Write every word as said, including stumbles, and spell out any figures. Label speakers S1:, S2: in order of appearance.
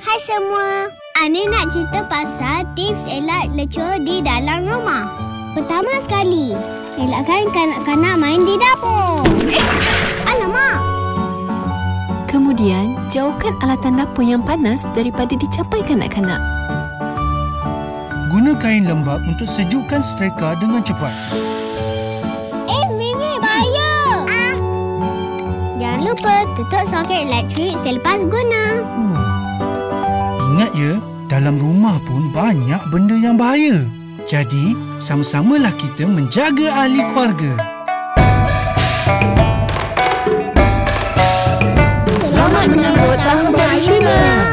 S1: Hai semua, Anif nak cerita pasal tips elak lecur di dalam rumah. Pertama sekali, elakkan kanak-kanak main di dapur. Alamak!
S2: Kemudian, jauhkan alatan dapur yang panas daripada dicapai kanak-kanak.
S3: Guna kain lembap untuk sejukkan streka dengan cepat.
S1: Eh, Mimi, bahaya! Ah. Jangan lupa tutup soket elektrik selepas guna.
S3: Hmm. Ingat ya, dalam rumah pun banyak benda yang bahaya. Jadi, sama-samalah kita menjaga ahli keluarga.
S2: Selamat menyambut Tahun Baru Cina!